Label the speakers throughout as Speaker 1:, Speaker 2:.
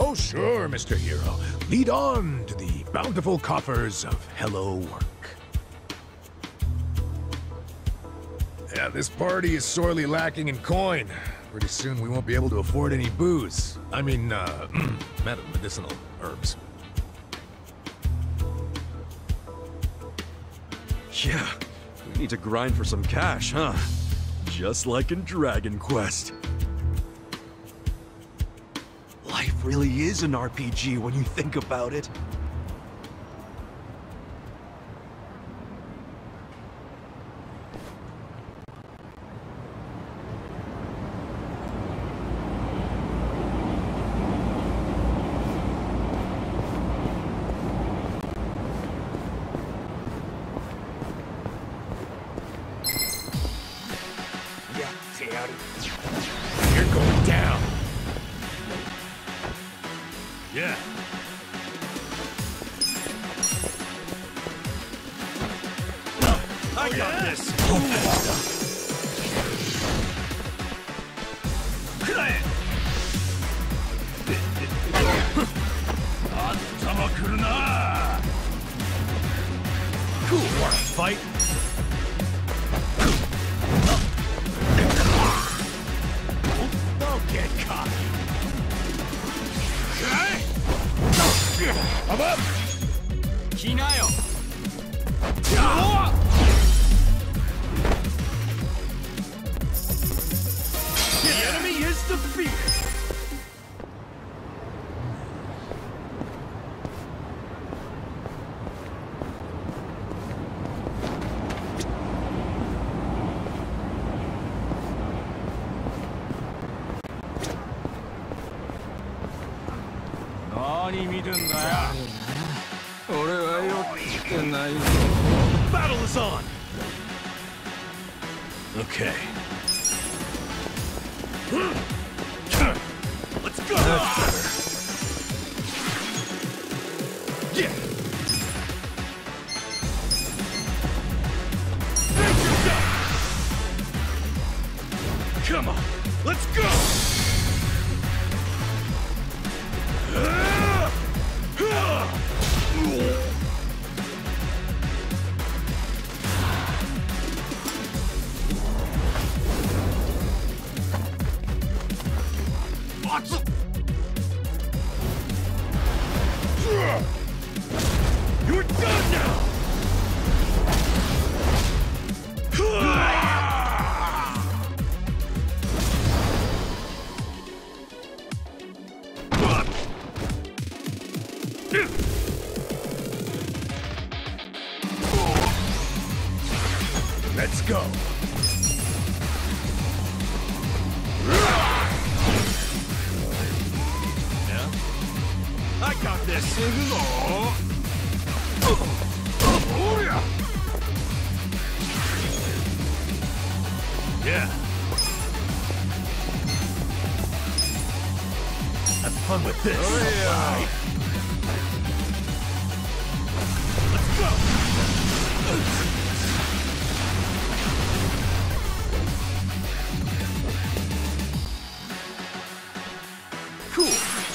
Speaker 1: Oh, sure, Mr. Hero. Lead on to the bountiful coffers of Hello Work. Yeah, this party is sorely lacking in coin. Pretty soon we won't be able to afford any booze. I mean, medicinal herbs.
Speaker 2: Yeah, we need to grind for some cash, huh? Just like in Dragon Quest. Life really is an RPG when you think about it.
Speaker 1: You're going down.
Speaker 2: Yeah. I got this.
Speaker 1: Cool. Wanna fight? Don't get cocky. I'm up.
Speaker 2: The enemy is defeated.
Speaker 1: Battle is on. Okay. Let's go. That's better. Yeah. Make yourself. Come on. Let's go. You're done now! Let's go!
Speaker 2: I got this.
Speaker 1: Yeah. Have fun with this. Bye. Let's go. Cool.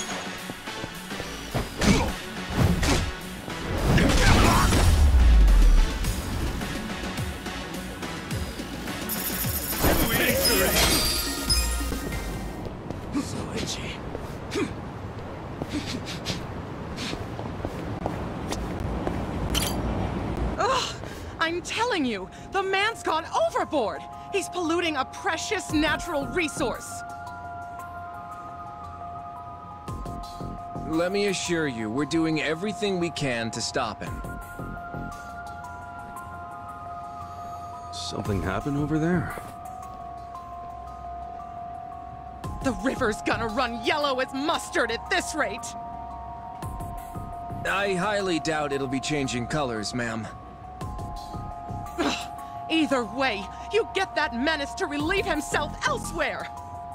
Speaker 3: I'm telling you, the man's gone overboard! He's polluting a precious natural resource!
Speaker 4: Let me assure you, we're doing everything we can to stop him.
Speaker 2: Something happened over there?
Speaker 3: The river's gonna run yellow as mustard at this rate!
Speaker 4: I highly doubt it'll be changing colors, ma'am.
Speaker 3: Either way, you get that menace to relieve himself elsewhere!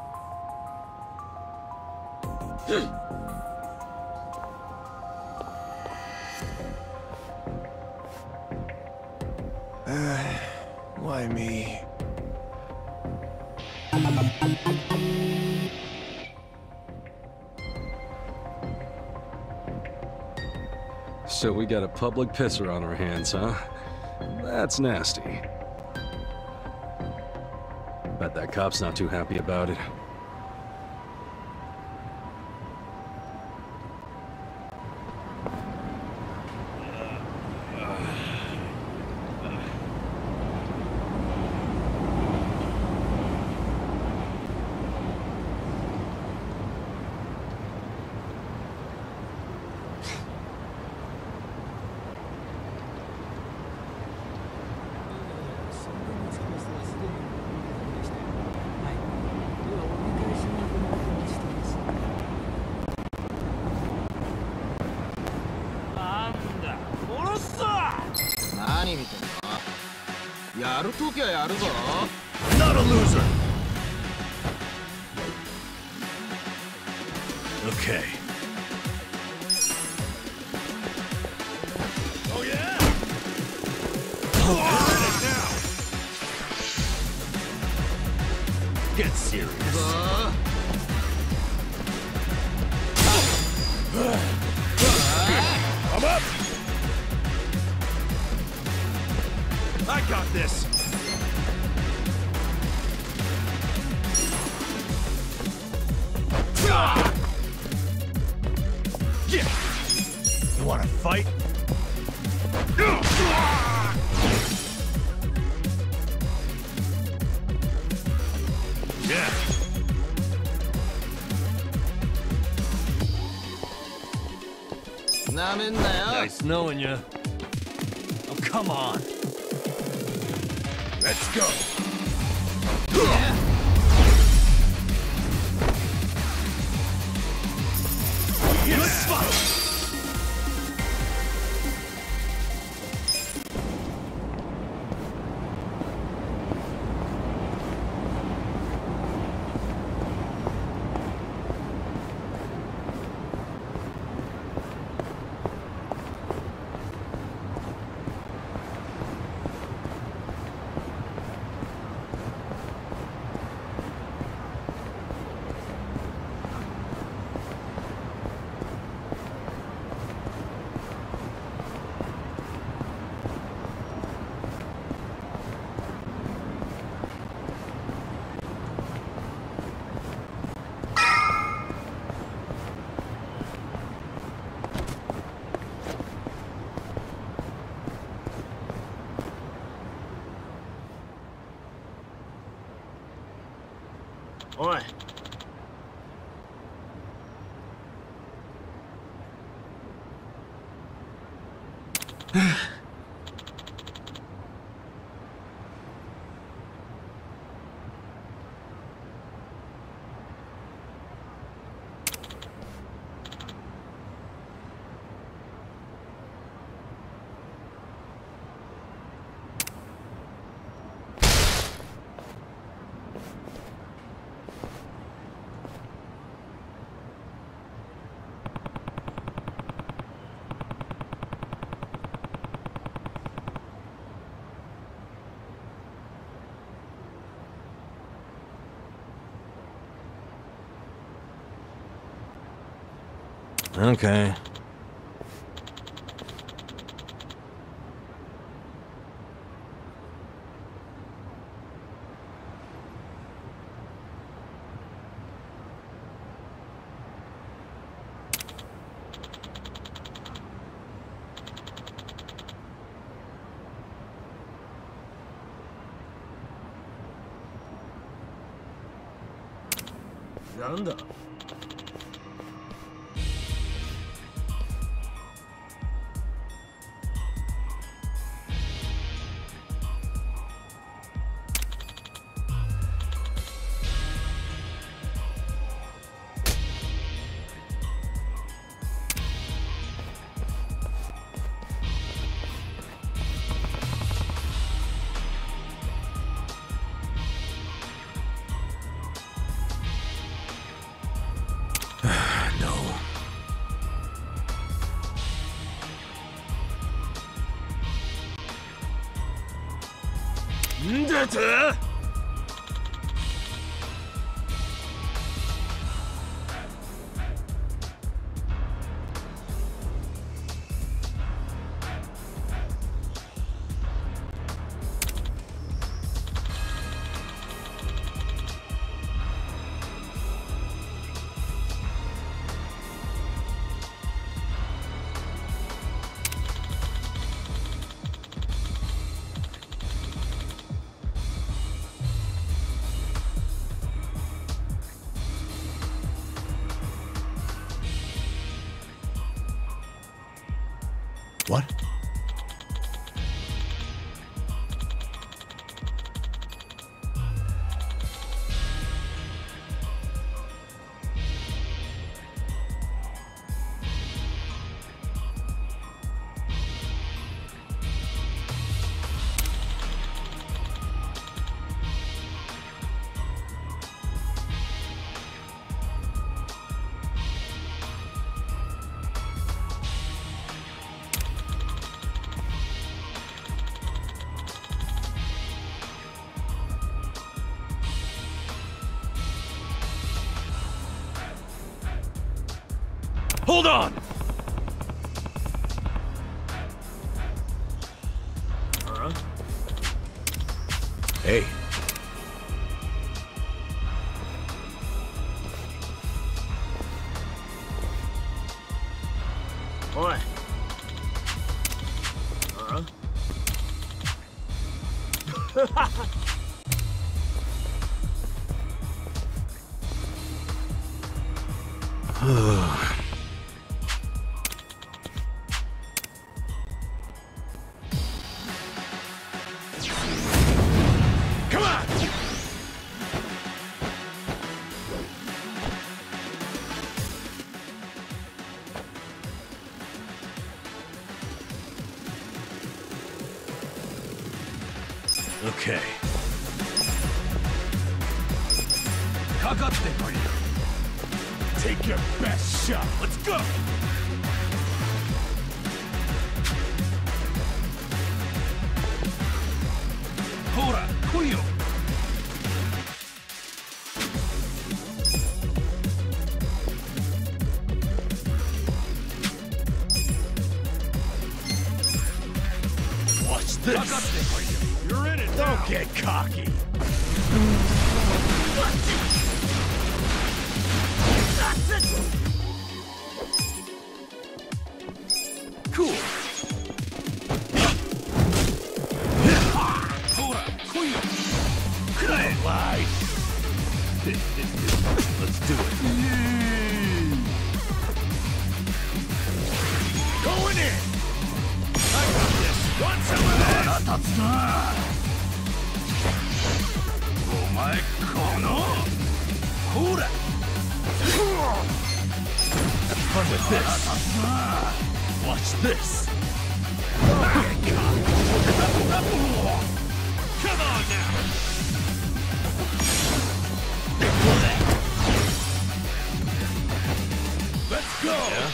Speaker 4: Why me?
Speaker 2: So we got a public pisser on our hands, huh? That's nasty. Bet that cop's not too happy about it.
Speaker 1: Not a loser! Okay. Oh yeah? You're in it now! Get serious. I'm up! I got this! Yeah. You wanna fight? Yeah. Nice knowing you. Oh, come on. Let's go. Good spot. Oi. Okay.なんだ?
Speaker 2: Hold on!
Speaker 1: Hey.
Speaker 2: Oi.
Speaker 1: Come on!
Speaker 2: Okay.
Speaker 1: Take your best shot. Let's go! Hora, Kuyo! Watch this! You're in it. Don't get cocky. Cool. Hora, Kuyo! Don't lie. Let's do it. Going in! I got this! Want some of this? Omae, kono! Hora! Have fun with this! Watch this! Come on now! Let's go! Yeah?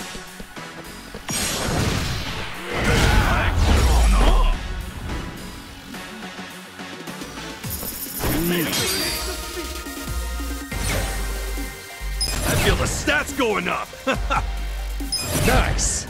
Speaker 2: I feel the stats going up!
Speaker 1: Nice!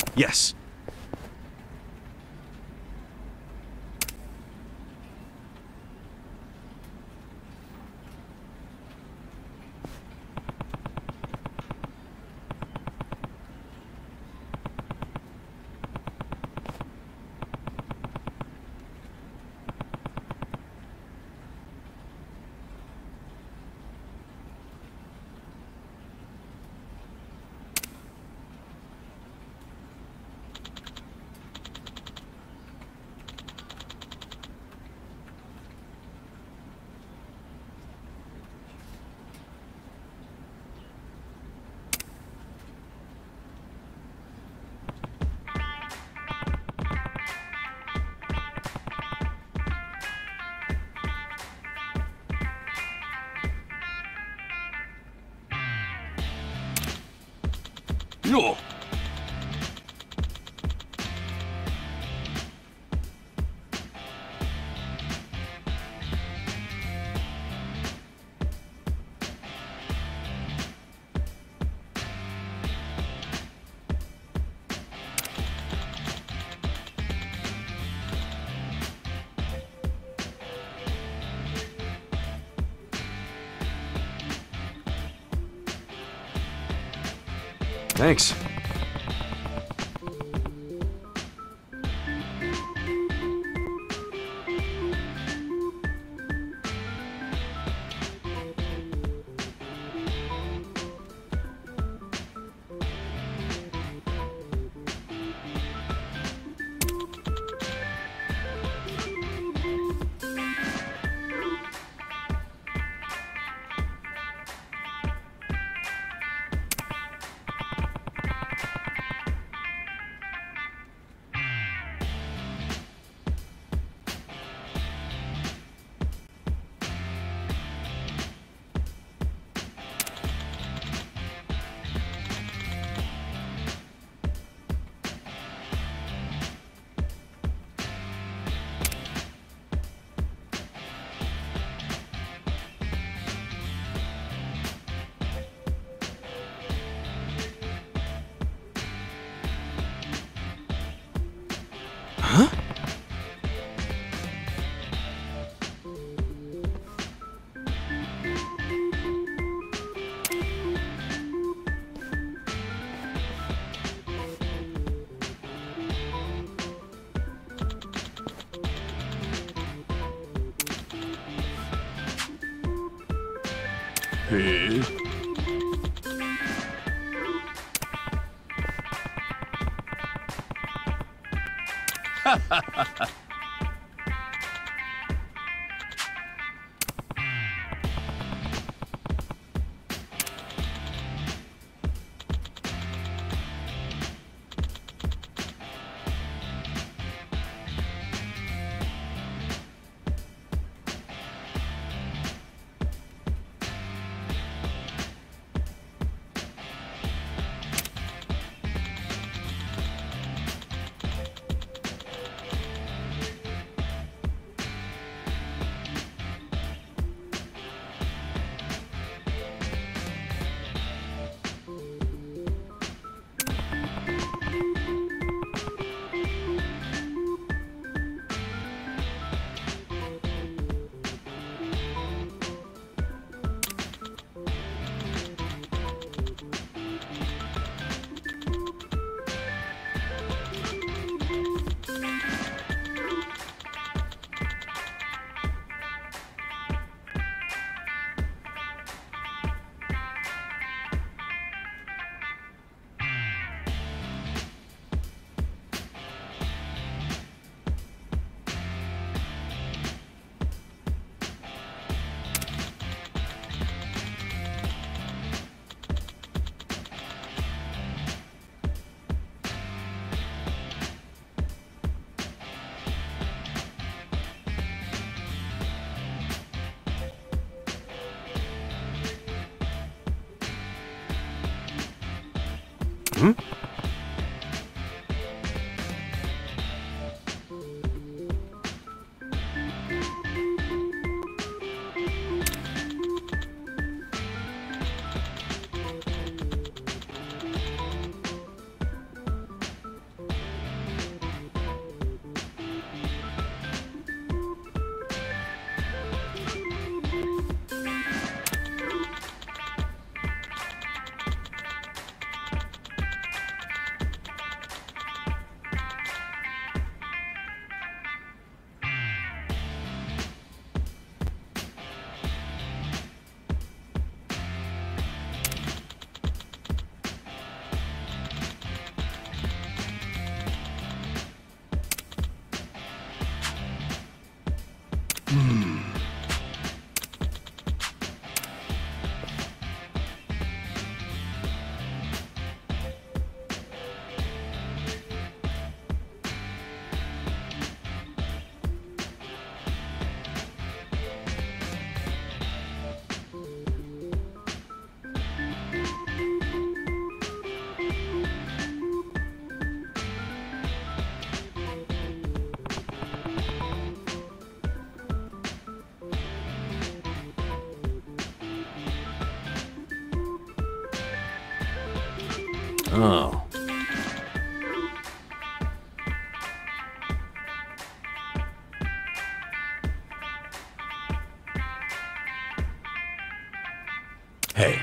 Speaker 2: Yes. No. Thanks. Huh? Hey. Hmm? Oh.
Speaker 1: Hey.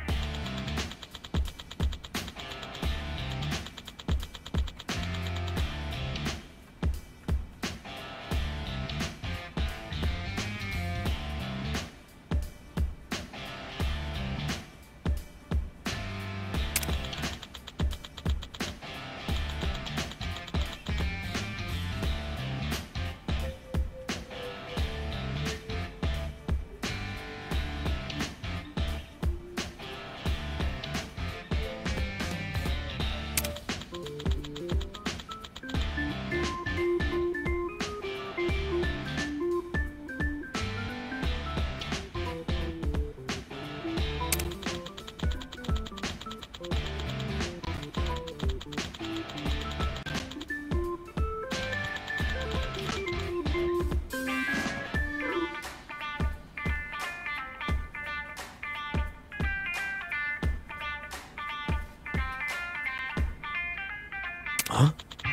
Speaker 2: Huh?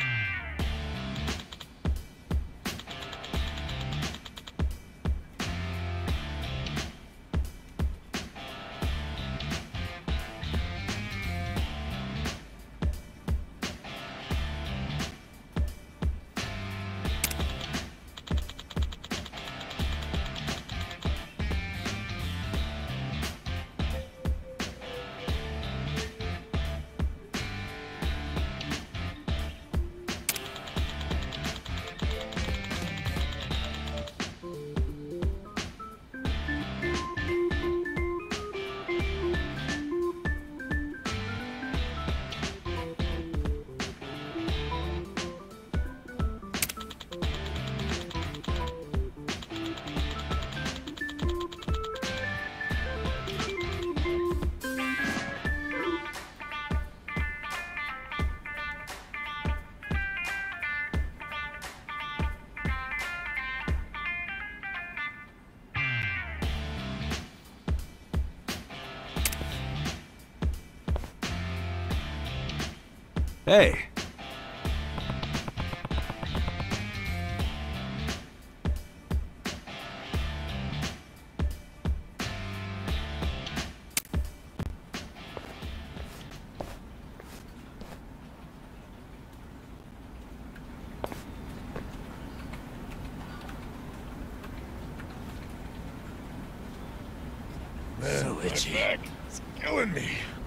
Speaker 2: Hey.
Speaker 1: Man, so itchy. My back is killing me.